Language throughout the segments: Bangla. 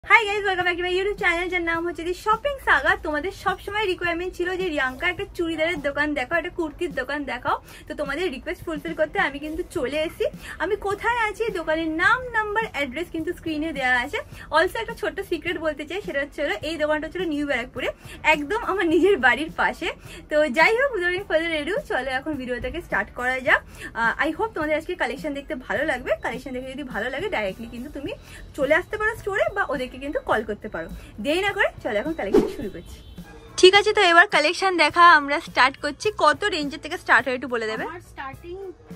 High guys, welcome back to my YouTube channel, যার নাম হচ্ছে দি শপিং সাগা। তোমাদের সবসময় রিকোয়ারমেন্ট ছিল যে রিয়াঙ্কা একটা চুড়িদারের দোকান দেখাও, একটা কুর্তির দোকান দেখাও। তো তোমাদের রিকোয়েস্ট ফুলফিল করতে আমি কিন্তু চলে এসেছি। আমি কোথায় আছি, দোকানের নাম, নাম্বার, অ্যাড্রেস কিন্তু স্ক্রিনে দেওয়া আছে। অলসো একটা ছোট্ট সিক্রেট বলতে চাই, সেটা হচ্ছে এই দোকানটা হচ্ছিল নিউ ব্যারাকপুরে, একদম আমার নিজের বাড়ির পাশে। তো যাই হোক, উইদাউট ফার্দার এডু, চলো এখন ভিডিওটাকে স্টার্ট করা যাক। আই হোপ তোমাদের আজকে কালেকশন দেখতে ভালো লাগবে। কালেকশন দেখে যদি ভালো লাগে, ডাইরেক্টলি কিন্তু তুমি চলে আসতে পারো স্টোরে, বা ওদেরকে কিন্তু কল করতে পারো। দেরি না করে চলো এখন কালেকশন শুরু করছি। ঠিক আছে, তো এবার কালেকশন দেখা আমরা স্টার্ট করছি। কত রেঞ্জের থেকে স্টার্ট হয় একটু বলে দেবে? আমার স্টার্টিং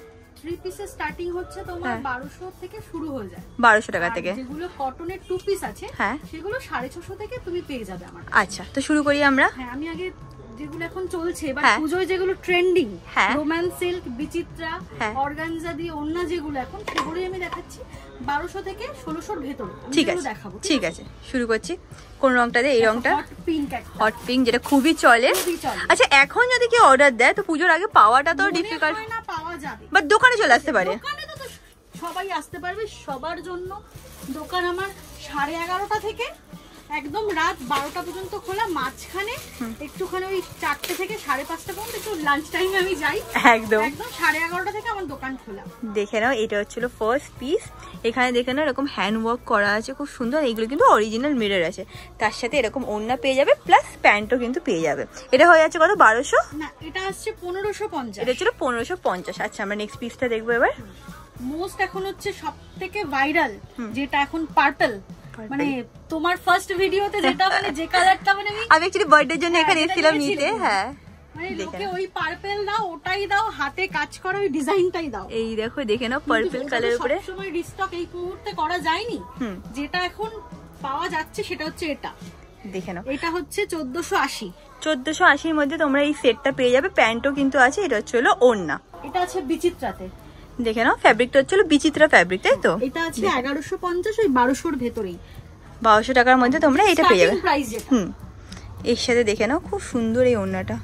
3 পিসের স্টার্টিং হচ্ছে তোমার 1200 থেকে শুরু হয়ে যায়। 1200 টাকা থেকে। যেগুলো কটনের 2 পিস আছে, হ্যাঁ, সেগুলো 650 থেকে তুমি পেয়ে যাবে আমার। আচ্ছা, তো শুরু করি আমরা। হ্যাঁ, আমি আগে যেগুলো এখন চলছে এবার পূজোয়, যেগুলো trending, romance silk, Bichitra, organza দিয়ে ওন্না, যেগুলো এখন সেগুলোই আমি দেখাচ্ছি 1200 থেকে 1600 এর ভেতরে। ঠিক আছে, দেখাবো। ঠিক আছে, শুরু করছি। কোন রংটা দিয়ে? এই রংটা, হট পিঙ্ক। হট পিঙ্ক, যেটা খুবই চলে। আচ্ছা, এখন যদি কেউ অর্ডার দেয় তো পুজোর আগে পাওয়াটা তো ডিফিকাল্ট, না পাওয়া যাবে, বাট দোকানে চলে আসতে পারে। দোকানে তো সবাই আসতে পারবে। সবার জন্য দোকান আমার 11:30 থেকে একদম রাত 12টা পর্যন্ত খোলা। মাঝখানে একটুখানি ওই 4টে থেকে 5:30 পর্যন্ত একটু লাঞ্চ টাইমে আমি যাই। একদম 11:30 থেকে আমার দোকান খোলা। দেখে নাও, এটা হচ্ছিল ফার্স্ট পিস। এখানে দেখে নাও এরকম হ্যান্ড ওয়ার্ক করা আছে, খুব সুন্দর। এইগুলো কিন্তু অরিজিনাল মিরর আছে, তার সাথে এরকম ওড়না পেয়ে যাবে, প্লাস প্যান্টও কিন্তু পেয়ে যাবে। এটা হয়ে যাচ্ছে কত? 1200 না, এটা আসছে 1550। এটা ছিল 1550। আচ্ছা, আমরা নেক্সট পিসটা দেখবো এবার। মোস্ট এখন হচ্ছে সবথেকে ভাইরাল, যেটা এখন পার্পল, মানে তোমার ফার্স্ট ভিডিওতে যেটা, মানে যে কালারটা, মানে আমি অ্যাকচুয়ালি বার্থডের জন্য এখানে এসেছিলাম নিতে। হ্যাঁ, মানে লোকে ওই পার্পল দাও, ওটাই দাও, হাতে কাজ করো, ওই ডিজাইনটাই দাও। এই দেখো, দেখে নাও পার্পল কালারের উপরে। সবসময় রিস্টক এই মুহূর্তে করা যায়নি, যেটা এখন পাওয়া যাচ্ছে সেটা হচ্ছে এটা। দেখে নাও, এটা হচ্ছে 1480। 1480 এর মধ্যে তোমরা এই সেটটা পেয়ে যাবে, প্যান্টও কিন্তু আছে। এটা হচ্ছে হলো ওড়না। এটা আছে বিচিত্রাতে। দেখে নাও, ফ্যাব্রিকটা হচ্ছে বিচিত্রা ফ্যাব্রিক, তাই তো? এটা আছে 1150, ওই 1200 এর ভেতরেই। 1200 টাকার মধ্যে তোমরা এটা পেয়ে যাবে। হুম, এর সাথে দেখে নাও, খুব সুন্দর এই ওড়নাটা,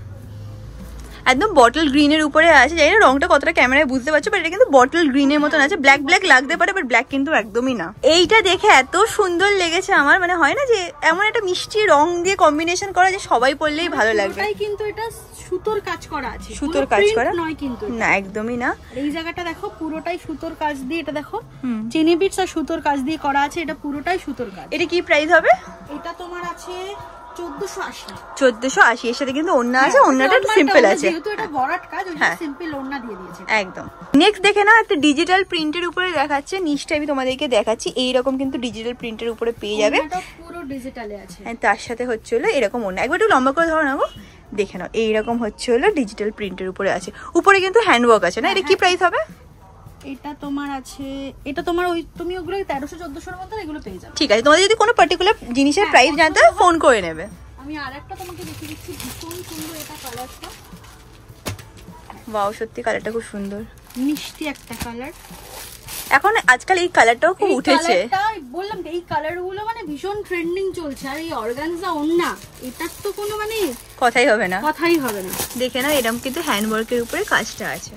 একদম বটল গ্রিনের উপরে আছে। জানি না রংটা কতটা ক্যামেরায় বুঝতে পারছো, বাট এটা কিন্তু বটল গ্রিনের মতন আছে। ব্ল্যাক ব্ল্যাক লাগতে পারে, বাট ব্ল্যাক কিন্তু একদমই না। এইটা দেখে এত সুন্দর লেগেছে আমার, মানে হয় না যে এমন একটা মিষ্টি রং দিয়ে কম্বিনেশন করা, যে সবাই পরলেই ভালো লাগবে। কিন্তু এটা সুতোর কাজ করা আছে, সুতোর কাজ করা নয় কিন্তু, না, একদমই না। এই জায়গাটা দেখো, পুরোটাই সুতোর কাজ দিয়ে, এটা দেখো চেনি বিটস আর সুতোর কাজ দিয়ে করা আছে। এটা পুরোটাই সুতোর কাজ। এটা কি প্রাইস হবে? এটা তোমার আছে 1480। 1480 এর সাথে কিন্তু ওড়না আছে, ওড়নাটা সিম্পল আছে, যেহেতু এটা ভরাট কাজ, ওই সিম্পল ওড়না দিয়ে দিয়েছে একদম। নেক্সট দেখে নাও, একটা ডিজিটাল প্রিন্টের উপরে দেখাচ্ছে। নিচটা আমি তোমাদেরকে দেখাচ্ছি, এইরকম কিন্তু ডিজিটাল প্রিন্টের উপরে পেয়ে যাবে। এটা পুরো ডিজিটালে আছে, তার সাথে হচ্ছে হলো এরকম ওড়না। একবার একটু লম্বা করে ধরো না গো, দেখে নাও, এইরকম হচ্ছে হলো ডিজিটাল প্রিন্টের উপরে আছে। উপরে কিন্তু হ্যান্ড ওয়ার্ক আছে না? এটা কি প্রাইস হবে? এটা তোমার আছে, এটা তোমার ওই তুমি ওগুলো 1300-1400 এর মধ্যে এগুলো পেয়ে যাবে। ঠিক আছে, তোমাদের যদি কোনো পার্টিকুলার জিনিসের প্রাইস জানতে হয়, ফোন করে নেবে। আমি আরেকটা তোমাকে দেখিয়ে দিচ্ছি, ভীষণ সুন্দর এটা কালারটা। ওয়াও, সত্যি কালারটা খুব সুন্দর, মিষ্টি একটা কালার। এখন আজকাল এই কালারটাও খুব উঠেছে। বললাম এই কালারগুলো মানে ভীষণ ট্রেন্ডিং চলছে। আর এই অর্গানজা ওড়না, এটার তো কোনো মানে কথাই হবে না, কথাই হবে না। দেখে নাও, এরকম কিন্তু হ্যান্ড ওয়ার্কের উপরে কাজটা আছে।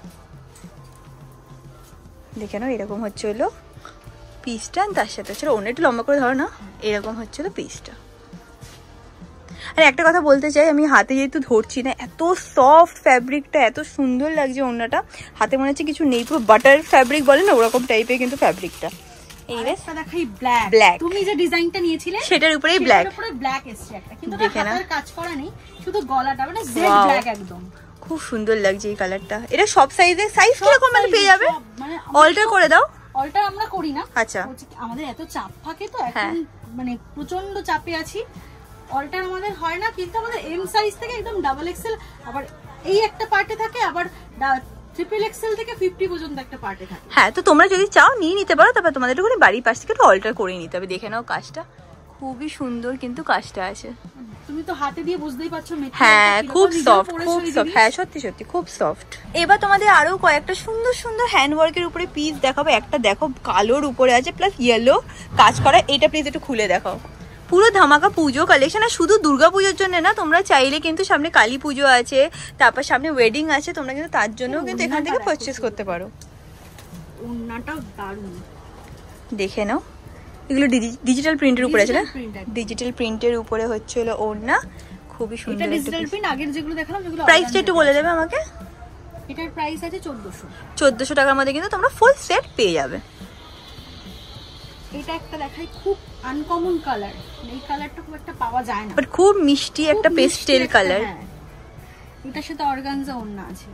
দেখে নাও, এরকম হচ্ছে হলো পিসটা, তার সাথে হচ্ছে অন্য একটু লম্বা করে ধরো না, এরকম হচ্ছে হলো পিসটা। আর একটা কথা বলতে চাই, আমি হাতে যেহেতু ধরছি না, এত সফট ফ্যাব্রিকটা, এত সুন্দর লাগছে ওড়নাটা। হাতে মনে হচ্ছে কিছু নেই, পুরো বাটার ফ্যাব্রিক বলে না, ওরকম টাইপের কিন্তু ফ্যাব্রিকটা। এইটা দেখাই ব্ল্যাক, তুমি যে ডিজাইনটা নিয়েছিলে সেটার উপরেই ব্ল্যাক, পুরো ব্ল্যাক এসছে একটা, কিন্তু হাতের কাজ করা নেই, শুধু গলাটা মানে জেড ব্ল্যাক একদম। খুব সুন্দর লাগছে এই কালারটা। এটা সব সাইজে, সাইজ কিরকম মানে পেয়ে যাবে? মানে অল্টার করে দাও। অল্টার আমরা করি না। আচ্ছা, আমাদের এত চাপ থাকে তো এখন, মানে প্রচন্ড চাপে আছি, অল্টার আমাদের হয় না। কিন্তু আমাদের এম সাইজ থেকে একদম ডাবল এক্সেল, আবার এই একটা পার্টে থাকে, আবার ট্রিপল এক্সেল থেকে 50 পর্যন্ত একটা পার্টে থাকে। হ্যাঁ, তো তোমরা যদি চাও নিয়ে নিতে পারো, তারপর তোমাদের একটু বাড়ির পাশ থেকে একটু অল্টার করে নিতে হবে। দেখে নাও কাজটা, খুবই সুন্দর কিন্তু কাজটা আছে। তুমি তো হাতে দিয়ে বুঝতেই পারছো। হ্যাঁ, খুব সফট, খুব সফট। হ্যাঁ, সত্যি সত্যি খুব সফট। এবার তোমাদের আরো কয়েকটা সুন্দর সুন্দর হ্যান্ড ওয়ার্কের উপরে পিস দেখাবো। একটা দেখো কালোর উপরে আছে, প্লাস ইয়েলো কাজ করা। এটা প্লিজ একটু খুলে দেখাও। পুরো ধামাকা পুজো কালেকশন। আর শুধু দুর্গা পুজোর জন্য না, তোমরা চাইলে কিন্তু সামনে কালী পুজো আছে, তারপর সামনে ওয়েডিং আছে, তোমরা কিন্তু তার জন্য কিন্তু এখান থেকে পারচেজ করতে পারো। ওড়নাটাও দারুণ, দেখে নাও। এগুলো ডিজিটাল প্রিন্টের উপরে আছে না? ডিজিটাল প্রিন্টের উপরে হচ্ছে হলো ওড়না, খুবই সুন্দর। এটা ডিজিটাল প্রিন্ট, আগের যেগুলো দেখালাম যেগুলো। প্রাইসটা একটু বলে দেবে আমাকে? এটার প্রাইস আছে 1400। 1400 টাকার মধ্যে কিন্তু তোমরা ফুল সেট পেয়ে যাবে। এটা একটা দেখাই, খুব আনকমন কালার, এই কালারটা খুব একটা পাওয়া যায় না, বাট খুব মিষ্টি একটা পেস্টেল কালার। এটার সাথে অর্গানজা ওড়না আছে।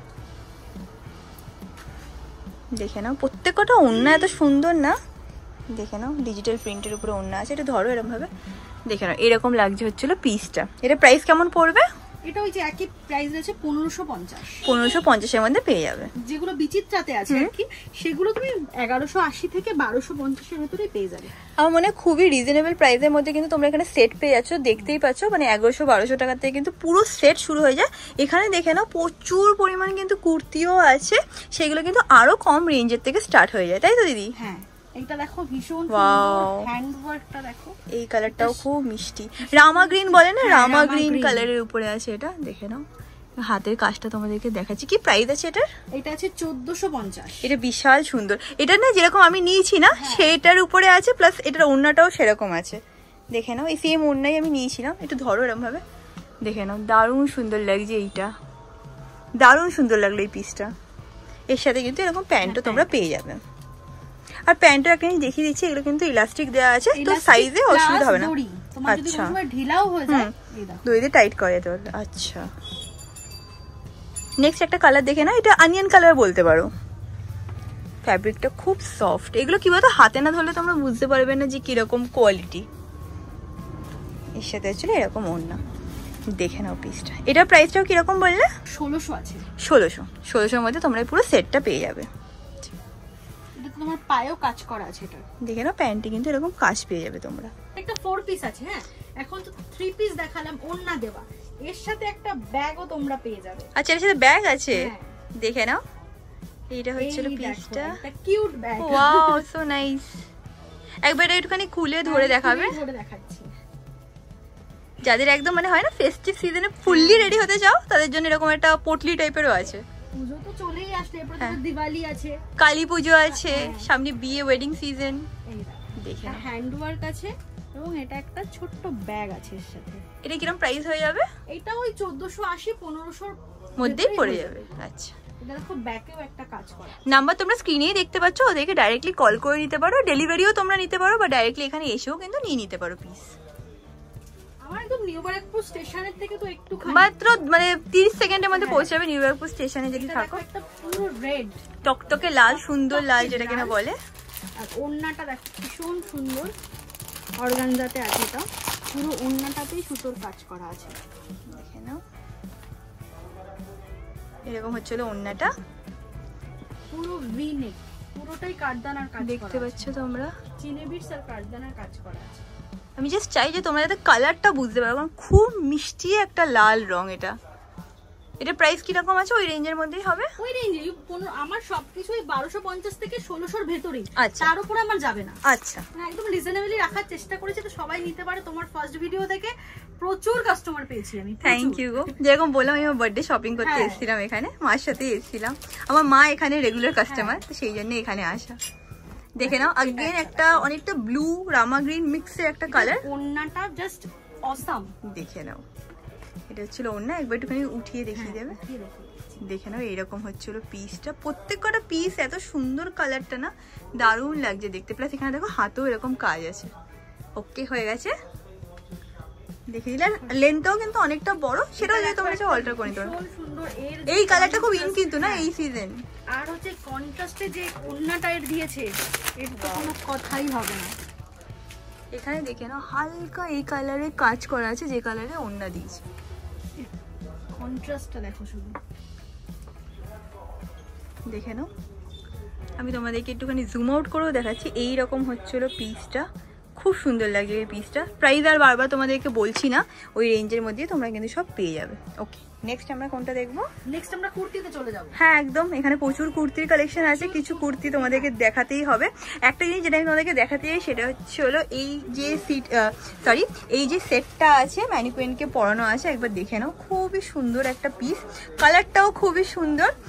দেখে নাও প্রত্যেকটা ওড়না এত সুন্দর না, দেখে নাও ডিজিটাল প্রিন্টের উপরে ওড়না আছে। এটা ধরো এরকম ভাবে, দেখে নাও এরকম লাগছে হচ্ছিল পিসটা। এটা প্রাইস কেমন পড়বে? এটা ওই যে একই প্রাইস আছে 1550। 1550 এর মধ্যে পেয়ে যাবে। যেগুলো বিচিত্রাতে আছে আর কি, সেগুলো তুমি 1180 থেকে 1250 এর ভিতরে পেয়ে যাবে। আমার মনে হয় খুবই রিজনেবল প্রাইসের মধ্যে কিন্তু তোমরা এখানে সেট পেয়ে যাচ্ছ। দেখতেই পাচ্ছ মানে 1100-1200 টাকা থেকে কিন্তু পুরো সেট শুরু হয়ে যায়। এখানে দেখে নাও প্রচুর পরিমাণ কিন্তু কুর্তিও আছে, সেগুলো কিন্তু আরো কম রেঞ্জের থেকে স্টার্ট হয়ে যায়, তাই তো দিদি? হ্যাঁ, এটা দেখো ভীষণ সুন্দর হ্যান্ডওয়ার্কটা দেখো। এই কালারটাও খুব মিষ্টি, রামা গ্রিন বলে না, রামা গ্রিন কালারের উপরে আছে এটা। দেখে নাও হাতের কাজটা তোমাদেরকে দেখাচ্ছি। কি প্রাইস আছে এটার? এটা আছে 1450। এটা বিশাল সুন্দর। এটা না যেরকম আমি নিয়েছি না সেটার উপরে আছে, প্লাস এটার ওড়নাটাও সেরকম আছে। দেখে নাও এই সেম ওড়নাই আমি নিয়েছিলাম। একটু ধরো এরকম ভাবে, দেখে নাও দারুণ সুন্দর লাগছে। এইটা দারুণ সুন্দর লাগলো এই পিসটা। এর সাথে কিন্তু এরকম প্যান্টও তোমরা পেয়ে যাবে। আর প্যান্টটা একটা জিনিস দেখিয়ে দিচ্ছি, এগুলো কিন্তু ইলাস্টিক দেওয়া আছে, তো সাইজে অসুবিধা হবে না। আচ্ছা, ঢিলাও হয়ে যায়, এই দেখো দড়ি দিয়ে টাইট করা যেতে পারবে। আচ্ছা, নেক্সট একটা কালার দেখে না, এটা অনিয়ন কালার বলতে পারো। ফ্যাব্রিকটা খুব সফট। এগুলো কি বলতো হাতে না ধরলে তোমরা বুঝতে পারবে না যে কিরকম কোয়ালিটি। এর সাথে হচ্ছে এরকম ওড়না। দেখে নাও পিসটা। এটার প্রাইসটাও কিরকম বললে? 1600 আছে। 1600 মধ্যে তোমরা পুরো সেটটা পেয়ে যাবে। এটা তোমার পায়েও কাজ করা আছে। এটা দেখে নাও প্যান্টে কিন্তু এরকম কাজ পেয়ে যাবে তোমরা। একটা 4 পিস আছে। হ্যাঁ, এখন তো 3 পিস দেখালাম ওড়না দেওয়া, এর সাথে একটা ব্যাগও তোমরা পেয়ে যাবে। আচ্ছা, এর সাথে ব্যাগ আছে। দেখে নাও এইটা হচ্ছে পিসটা, একটা cute bag. Wow, so nice. একবার একটুখানি খুলে ধরে দেখাবে। ধরে দেখাচ্ছি। যাদের একদম মানে হয় না ফেস্টিভ সিজনে ফুললি রেডি হতে চাও, তাদের জন্য এরকম একটা পটলি টাইপেরও আছে। পুজো তো চলেই আসছে, এরপর তো দিওয়ালি আছে, কালী পুজো আছে, সামনে বিয়ে ওয়েডিং সিজন। দেখে হ্যান্ডওয়ার্ক আছে এবং এটা একটা ছোট্ট ব্যাগ আছে এর সাথে। এটা কিরকম প্রাইস হয়ে যাবে? এটা ওই 1480-1500 মধ্যেই পড়ে যাবে। আচ্ছা, এটা দেখো ব্যাকেও একটা কাজ করা। নাম্বার তোমরা স্ক্রিনেই দেখতে পাচ্ছ, ওদেরকে ডাইরেক্টলি কল করে নিতে পারো। ডেলিভারিও তোমরা নিতে পারো বা ডাইরেক্টলি এখানে এসেও কিন্তু নিয়ে নিতে পারো পিস। আমার একদম নিউ ব্যারাকপুর স্টেশনের থেকে তো একটু মাত্র মানে 30 সেকেন্ডের মধ্যে পৌঁছে যাবে নিউ ব্যারাকপুর স্টেশনে যদি থাকো। একটা পুরো রেড টকটকে লাল, সুন্দর লাল যেটা কিনা বলে। আর ওড়নাটা দেখো ভীষণ সুন্দর অর্গানজাতে আছে। এটা পুরো ওড়নাটাতেই সুতোর কাজ করা আছে। দেখে নাও এরকম হচ্ছিল ওড়নাটা, পুরো ভি নেক, পুরোটাই কাঠদানার কাজ দেখতে পাচ্ছ তোমরা। চিনেবিটস আর কাঠদানার কাজ করা আছে। আমি জাস্ট চাই যে তোমরা যাতে কালারটা বুঝতে পারো, কারণ খুব মিষ্টি একটা লাল রং এটা। এটা প্রাইস কি রকম আছে? ওই রেঞ্জের মধ্যেই হবে। ওই রেঞ্জে আমার সবকিছুই 1250 থেকে 1600 এর ভেতরেই। আচ্ছা, তার উপরে আমার যাবে না। আচ্ছা, একদম রিজনেবলি রাখার চেষ্টা করেছি তো সবাই নিতে পারে। তোমার ফার্স্ট ভিডিও থেকে প্রচুর কাস্টমার পেয়েছি আমি। থ্যাংক ইউ গো। যেরকম বললাম আমি আমার বার্থডে শপিং করতে এসেছিলাম এখানে, মার সাথেই এসেছিলাম। আমার মা এখানে রেগুলার কাস্টমার, তো সেই জন্য এখানে আসা। দেখে নাও अगेन একটা অনেকটা ব্লু রামা গ্রিন মিক্সের একটা কালার। ওন্নাটা জাস্ট অসাম। দেখে নাও এটা হচ্ছিল ওন্না, একবার একটুখানি উঠিয়ে দেখিয়ে দেবে। দেখে নাও এইরকম হচ্ছিল পিসটা। প্রত্যেকটা পিস এত সুন্দর, কালারটা না দারুণ লাগছে দেখতে। প্লাস এখানে দেখো হাতেও এরকম কাজ আছে। ওকে হয়ে গেছে, দেখে দিলে। লেন্থটাও কিন্তু অনেকটা বড়, সেটাও যদি তোমরা চাও অল্টার করে নিতে পারো। এই কালারটা খুব ইন কিন্তু না এই সিজন। আর হচ্ছে কন্ট্রাস্টে যে ওন্নাটা এর দিয়েছে, এর তো কোনো কথাই হবে না। এখানে দেখে নাও হালকা এই কালারে কাজ করা আছে, যে কালারে ওন্না দিয়েছে। কন্ট্রাস্টটা দেখো শুধু, দেখে নাও। আমি তোমাদেরকে একটুখানি জুম আউট করেও দেখাচ্ছি। এই রকম হচ্ছিল পিসটা, খুব সুন্দর লাগছে এই পিসটা। প্রাইস আর বারবার তোমাদেরকে বলছি না, ওই রেঞ্জের মধ্যে তোমরা কিন্তু সব পেয়ে যাবে। ওকে, নেক্সট আমরা কোনটা দেখবো? নেক্সট আমরা কুর্তিতে চলে যাব। হ্যাঁ একদম, এখানে প্রচুর কুর্তির কালেকশন আছে। কিছু কুর্তি তোমাদেরকে দেখাতেই হবে। একটা জিনিস যেটা আমি তোমাদেরকে দেখাতে চাই সেটা হচ্ছে হলো এই যে এই যে সেটটা আছে, ম্যানিকুইনকে পরানো আছে, একবার দেখে নাও। খুবই সুন্দর একটা পিস, কালারটাও খুবই সুন্দর।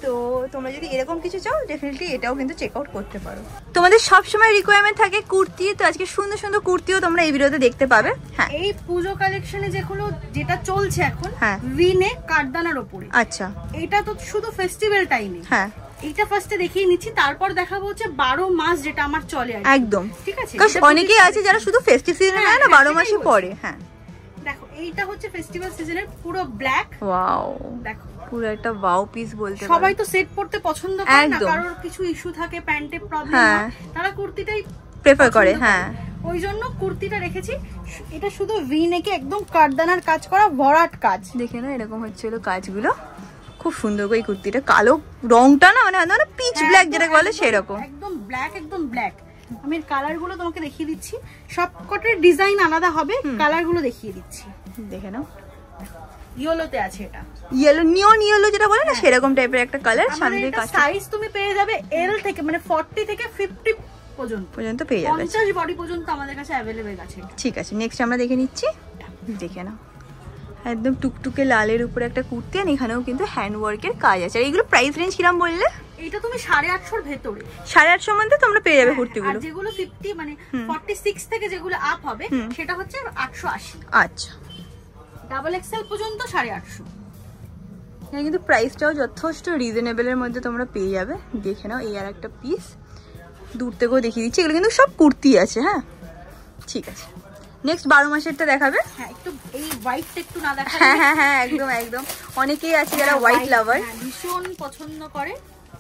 তো তোমরা যদি এরকম কিছু চাও ডেফিনেটলি এটাও কিন্তু চেক আউট করতে পারো। তোমাদের সবসময় রিকোয়ারমেন্ট থাকে কুর্তি, তো আজকে সুন্দর সুন্দর কুর্তিও তোমরা এই ভিডিওতে দেখতে পাবে। হ্যাঁ, এই পুজো কালেকশনে যেগুলো যেটা চলছে এখন, হ্যাঁ, ভিনে কাঠদানার উপরে। আচ্ছা, এটা তো শুধু ফেস্টিভ্যাল টাইমে। হ্যাঁ, এইটা ফার্স্টে দেখিয়ে নিচ্ছি, তারপর দেখাবো হচ্ছে 12 মাস যেটা আমার চলে আর একদম। ঠিক আছে, অনেকেই আছে যারা শুধু ফেস্টিভ সিজনে না 12 মাসই পরে। হ্যাঁ, দেখো এইটা হচ্ছে ফেস্টিভ্যাল সিজনের পুরো ব্ল্যাক। ওয়াও, দেখো পুরো একটা ওয়াও পিস বলতে পারো। সবাই তো সেট পড়তে পছন্দ করে না, কারোর কিছু ইস্যু থাকে, প্যান্টে প্রবলেম হয়, তারা কুর্তিটাই প্রেফার করে। হ্যাঁ, ওই জন্য কুর্তিটা রেখেছি। এটা শুধু ভি নেকে একদম কাঠদানার কাজ করা, ভরাট কাজ। দেখে না এরকম হচ্ছিল কাজগুলো, খুব সুন্দর করে কুর্তিটা। কালো রংটা না মানে পিচ ব্ল্যাক যেটা বলে সেরকম, একদম ব্ল্যাক, একদম ব্ল্যাক। আমি কালার গুলো তোমাকে দেখিয়ে দিচ্ছি, সবকটার ডিজাইন আলাদা হবে, কালার গুলো দেখিয়ে দিচ্ছি। দেখে নাও, ইয়েলোতে আছে, এটা ইয়েলো, নিয়ন ইয়েলো যেটা বলে না সেরকম টাইপের একটা কালার। সামনে কাজ সাইজ তুমি পেয়ে যাবে এল থেকে মানে 40 থেকে 50 পর্যন্ত পেয়ে যাবে। 50 বডি পর্যন্ত আমাদের কাছে अवेलेबल আছে। ঠিক আছে, নেক্সট আমরা দেখে নিচ্ছি। দেখে নাও, একদম টুকটুকে লালের উপরে একটা কুর্তি, আর এখানেও কিন্তু হ্যান্ড ওয়ার্কের কাজ আছে। আর এগুলো প্রাইস রেঞ্জ কিরকম বললে? এটা তুমি 850 এর ভেতরে, 850 মধ্যে তোমরা পেয়ে যাবে কুর্তিগুলো। আর যেগুলো 50 মানে 46 থেকে যেগুলো আপ হবে সেটা হচ্ছে 880। আচ্ছা, ডাবল এক্সেল পর্যন্ত 850। এখানে কিন্তু প্রাইসটাও যথেষ্ট রিজনেবলের মধ্যে তোমরা পেয়ে যাবে। দেখে নাও, এই আর একটা পিস দূর থেকেও দেখিয়ে দিচ্ছি। এগুলো কিন্তু সব কুর্তি আছে। হ্যাঁ, ঠিক আছে, নেক্সট 12 মাসেরটা দেখাবে। হ্যাঁ, একটু এই হোয়াইটটা একটু না দেখালে। হ্যাঁ হ্যাঁ হ্যাঁ, একদম একদম। অনেকেই আছে যারা হোয়াইট লাভার, ভীষণ পছন্দ করে।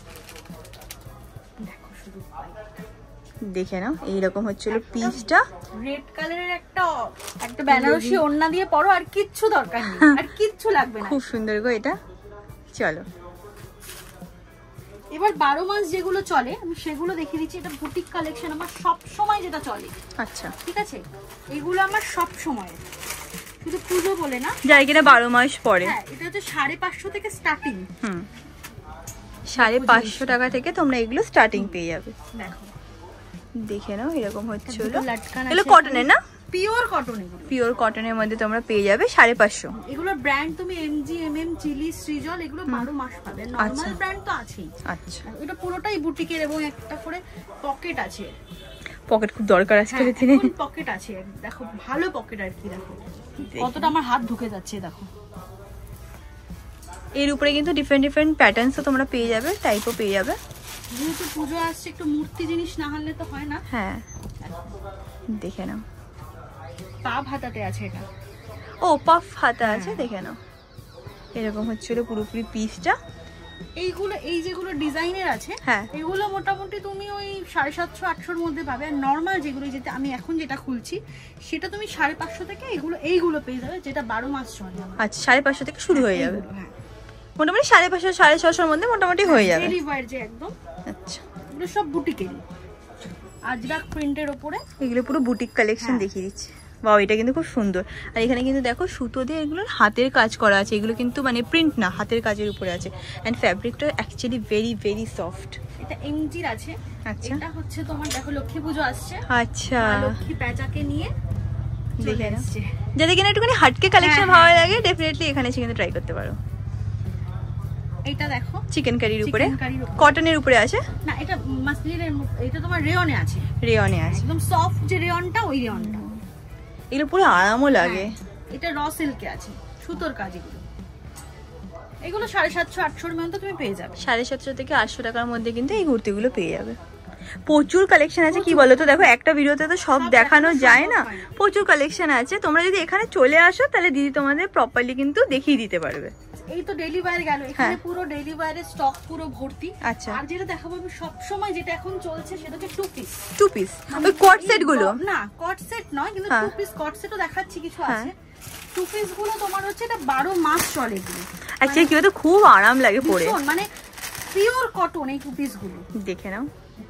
দেখে নাও, এইরকম হচ্ছিল পিসটা। রেড কালারের একটা বেনারসি ওড়না দিয়ে পরো, আর কিচ্ছু দরকার নেই, আর কিচ্ছু লাগবে না। খুব সুন্দর গো এটা। চলো এবার 12 মাস যেগুলো চলে আমি সেগুলো দেখিয়ে দিচ্ছি। এটা বুটিক কালেকশন, আমার সব সময় যেটা চলে। আচ্ছা, ঠিক আছে, এগুলো আমার সব সময়, শুধু পুজো বলে না, যাই কিনা 12 মাস পরে। হ্যাঁ, এটা হচ্ছে 550 থেকে স্টার্টিং। 550 টাকা থেকে তোমরা এগুলো স্টার্টিং পেয়ে যাবে। দেখো, দেখে নাও, এরকম হচ্ছিল। লাটকান এগুলো কটনের না? Pure cotton. এগুলো পিওর কটনের মধ্যে তোমরা পেয়ে যাবে 550। এগুলোর ব্র্যান্ড তুমি এমজি, এমএম, চিলি, সৃজল, এগুলো 12 মাস পাবে। নরমাল ব্র্যান্ড তো আছেই। আচ্ছা, এটা পুরোটাই বুটিকের, এবং একটা করে পকেট আছে। পকেট খুব দরকার আজকাল দিনে। পকেট আছে, দেখো ভালো পকেট আর কি। দেখো কতটা আমার হাত ঢুকে যাচ্ছে। দেখো এর উপরে কিন্তু ডিফারেন্ট ডিফারেন্ট প্যাটার্নসও তোমরা পেয়ে যাবে, টাইপও পেয়ে যাবে। যেহেতু পুজো আসছে, একটু মূর্তি জিনিস না হলে তো হয় না। হ্যাঁ, দেখে নাও, পাভ হাতাতে আছে এটা। ও, পাফ হাতা আছে। দেখে নাও, এরকম হচ্ছিল পুরোপুরি পিসটা। এইগুলো, এই যেগুলো ডিজাইনের আছে, হ্যাঁ, এগুলো মোটামুটি তুমি ওই 750-800 এর মধ্যে পাবে। আর নর্মাল যেগুলো, যেটা আমি এখন যেটা খুলছি সেটা তুমি 550 থেকে এইগুলো পেয়ে যাবে, যেটা 12 মাস চলে। আচ্ছা, 550 থেকে শুরু হয়ে যাবে। হ্যাঁ, মোটামুটি 550 650 মধ্যে মোটামুটি হয়ে যাবে। ডেলিভার যে একদম। আচ্ছা, এগুলো সব বুটিকেরই, আজরাক প্রিন্টের উপরে। এগুলো পুরো বুটিক কালেকশন দেখিয়ে দিচ্ছি। বাহ, এটা কিন্তু খুব সুন্দর। আর এখানে কিন্তু দেখো সুতো দিয়ে এগুলোর হাতের কাজ করা আছে। এগুলো কিন্তু মানে প্রিন্ট না, হাতের কাজের উপরে আছে। এন্ড ফ্যাব্রিকটা অ্যাকচুয়ালি ভেরি ভেরি সফট। এটা এমজির আছে। আচ্ছা, এটা হচ্ছে তোমার, দেখো লক্ষ্মী পুজো আসছে। আচ্ছা, লক্ষ্মী প্যাচাকে নিয়ে দেখে নাও। যাদের কিনা একটুখানি হাটকে কালেকশন ভালো লাগে ডেফিনেটলি এখানে এসে কিন্তু ট্রাই করতে পারো। এটা দেখো, চিকেন কারির উপরে, কটনের উপরে আছে না, এটা মাসলিনের, এটা তোমার রেয়নে আছে। রেয়নে আছে, একদম সফট যে রেয়নটা, ওই রেয়নটা। এগুলো পুরো আরামও লাগে। এটা র সিল্কে আছে, সুতোর কাজ। এগুলো 750-800 এর মধ্যে তুমি পেয়ে যাবে। 750 থেকে 800 টাকার মধ্যে কিন্তু এই কুর্তিগুলো পেয়ে যাবে। প্রচুর কালেকশন আছে। কি বলতো, দেখো একটা ভিডিওতে তো সব দেখানো যায় না, প্রচুর কালেকশন আছে। তোমরা যদি এখানে চলে আসো তাহলে দিদি তোমাদের প্রপারলি কিন্তু দেখিয়ে দিতে পারবে। এই তো ডেইলি ওয়্যার গেল, এখানে পুরো ডেইলি ওয়্যারের স্টক পুরো ভর্তি। আচ্ছা, আর যেটা দেখাবো আমি সব সময়, যেটা এখন চলছে সেটা হচ্ছে টু পিস। ওই কট সেট গুলো না, কট সেট নয়, কিন্তু টু পিস কট সেটও দেখাচ্ছি কিছু আছে। টু পিস গুলো তোমার হচ্ছে এটা 12 মাস চলে। এগুলো অ্যাকচুয়ালি কি বলতো, খুব আরাম লাগে পরে, মানে পিওর কটন এই টু পিস গুলো। দেখে নাও,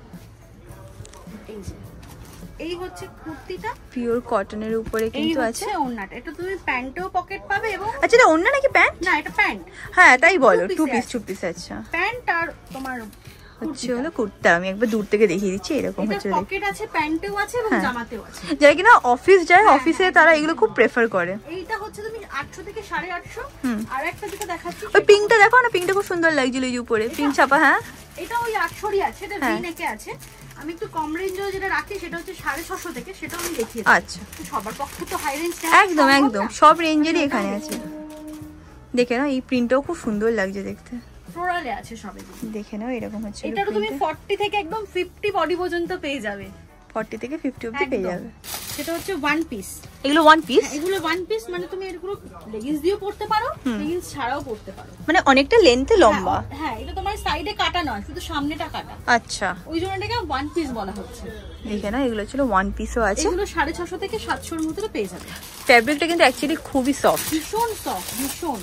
এই হচ্ছে কুর্তিটা, পিওর কটনের উপরে কিন্তু আছে। ওড়নাটা, এটা তুমি প্যান্টেও পকেট পাবে। এবং আচ্ছা, এটা ওড়না নাকি প্যান্ট? না, এটা প্যান্ট। হ্যাঁ, তাই বলো, টু পিস। আচ্ছা, প্যান্ট আর তোমার হচ্ছে হলো কুর্তা। আমি একবার দূর থেকে দেখিয়ে দিচ্ছি, এরকম হচ্ছে। পকেট আছে, প্যান্টেও আছে এবং জামাতেও আছে। যারা কিনা অফিস যায়, অফিসে তারা এগুলো খুব প্রেফার করে। এইটা হচ্ছে তুমি 800 থেকে 850। আর একটা যেটা দেখাচ্ছি, ওই পিঙ্কটা দেখো না, পিঙ্কটা খুব সুন্দর লাগছিল এই উপরে, পিঙ্ক ছাপা। হ্যাঁ, এটা ওই 800ই আছে, এটা ভি-নেকে আছে। আমি একটু কম রেঞ্জে যেটা রাখি সেটা হচ্ছে 650 থেকে, সেটা আমি দেখিয়ে দিই। আচ্ছা, সবার পক্ষে তো হাই রেঞ্জ একদম একদম সব রেঞ্জেরই এখানে আছে। দেখে নাও, এই প্রিন্টটাও খুব সুন্দর লাগছে দেখতে, ফ্লোরালে আছে সবে। দেখে নাও, এরকম হচ্ছে। এটা তুমি 40 থেকে একদম 50 বডি পর্যন্ত পেয়ে যাবে। 40 থেকে 50 অবধি পেয়ে যাবে। সেটা হচ্ছে ওয়ান পিস। এগুলো ওয়ান পিস? এগুলো ওয়ান পিস, মানে তুমি এগুলো লেগিংস দিয়েও পরতে পারো, লেগিংস ছাড়াও পরতে পারো, মানে অনেকটা লেন্থে লম্বা। হ্যাঁ, এটা তোমার সাইডে কাটা নয়, শুধু সামনেটা কাটা। আচ্ছা, ওই জন্য এটাকে ওয়ান পিস বলা হচ্ছে। দেখে না, এগুলো ছিল ওয়ান পিসও আছে। এগুলো 650 থেকে 700 এর মধ্যে পেয়ে যাবে। ফ্যাব্রিকটা কিন্তু অ্যাকচুয়ালি খুবই সফট, ভীষণ সফট, ভীষণ।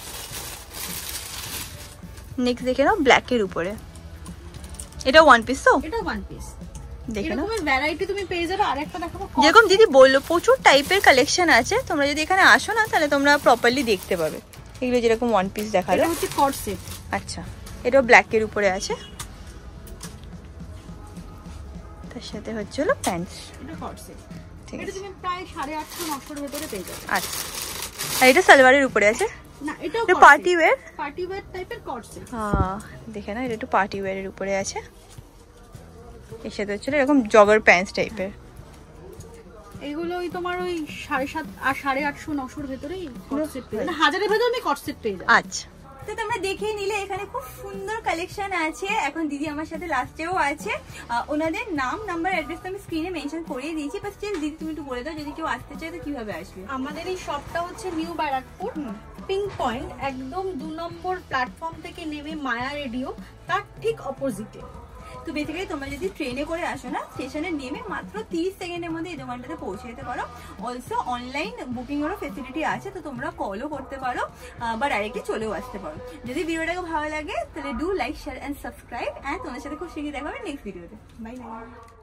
নেক্সট দেখে নাও, ব্ল্যাক এর উপরে। এটা ওয়ান পিস তো? এটা ওয়ান পিস। দেখে নাও, এরকম ভ্যারাইটি তুমি পেয়ে যাবে। আরেকটা দেখাবো, যেরকম দিদি বললো প্রচুর টাইপের কালেকশন আছে। তোমরা যদি এখানে আসো না, তাহলে তোমরা প্রপারলি দেখতে পাবে। এগুলো যেরকম ওয়ান পিস দেখালো, এটা হচ্ছে কট সেট। আচ্ছা, এটাও ব্ল্যাক এর উপরে আছে, তার সাথে হচ্ছে হলো প্যান্ট। এটা কট সেট, এটা তুমি প্রায় 850-900 এর ভিতরে পেয়ে যাবে। আচ্ছা, আর এটা সালোয়ারের উপরে আছে না, এটাও পার্টি ওয়্যার, পার্টি ওয়্যার টাইপের কট সেট। হ্যাঁ, দেখে না, এটা একটু পার্টি ওয়্যারের উপরে আছে। এর সাথে হচ্ছে এরকম জগার প্যান্টস টাইপের। এগুলো ওই তোমার ওই 750 আর 850-900 এর ভিতরেই কট সেট পেয়ে যাবে, 1000 এর ভিতরে আমি কট সেট পেয়ে যাবে। আচ্ছা, তো তোমরা দেখেই নিলে এখানে খুব সুন্দর কালেকশন আছে। এখন দিদি আমার সাথে লাস্টেও আছে, ওনাদের নাম, নাম্বার, অ্যাড্রেস তো আমি স্ক্রিনে মেনশন করিয়ে দিয়েছি। বাট স্টিল দিদি তুমি একটু বলে দাও, যদি কেউ আসতে চায় তো কিভাবে আসবে? আমাদের এই শপটা হচ্ছে নিউ ব্যারাকপুর, পিঙ্ক পয়েন্ট, একদম 2 নম্বর প্ল্যাটফর্ম থেকে নেমে মায়া রেডিও তার ঠিক অপোজিটে। তো বেসিক্যালি তোমরা যদি ট্রেনে করে আসো না, স্টেশনে নেমে মাত্র 30 সেকেন্ডের মধ্যে এই দোকানটাতে পৌঁছে যেতে পারো। অলসো অনলাইন বুকিং এরও ফেসিলিটি আছে, তো তোমরা কলও করতে পারো বা ডাইরেক্টলি চলেও আসতে পারো। যদি ভিডিওটাকে ভালো লাগে তাহলে do like, share and subscribe. And তোমাদের সাথে খুব শীঘ্রই দেখা হবে নেক্সট ভিডিওতে। Bye by.